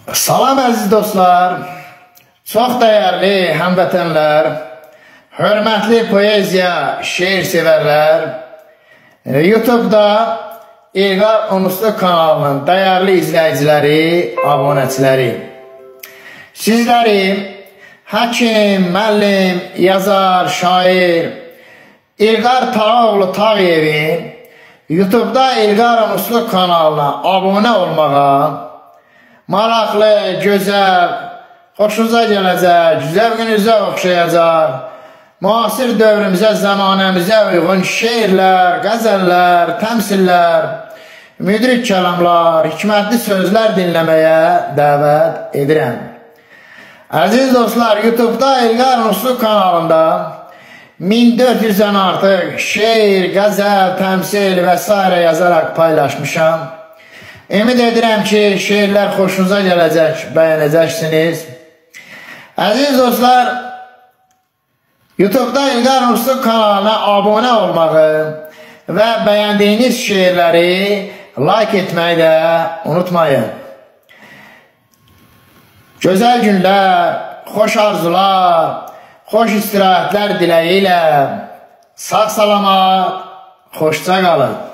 Salam əziz dostlar, çox dəyərli həmvətənlər, hörmətli poeziya, şeir sevərlər, YouTube'da İlqar Unuslu kanalının dəyərli izləyiciləri, abunəçiləri. Sizləri həkim, müəllim, yazar, şair İlqar Tağoğlu Tağıyevin YouTube'da İlqar Unuslu kanalına abunə olmağa, maraqlı, gözəl, xoşunuza gələcək, zəvqinizə oxşayacaq, müasir dövrümüzə, zamanəmizə uyğun şeirlər, qəzəllər, təmsillər, müdrik kəlamlar, hikmətli sözlər dinləməyə dəvət edirəm. Əziz dostlar, YouTube'da İlqar Unuslu kanalında 1400-dən artıq şeir, qəzəl, təmsil və s. yazaraq paylaşmışam. Ümid edirəm ki, şeirlər xoşunuza gələcək, bəyənəcəksiniz. Əziz dostlar, YouTube'da İlqar Unuslu kanalına abunə olmağı və bəyəndiyiniz şeirləri like etməyi də unutmayın. Gözəl günlər, xoş arzular, xoş istirahətlər diləyi ilə sağ salamat, xoşça qalın.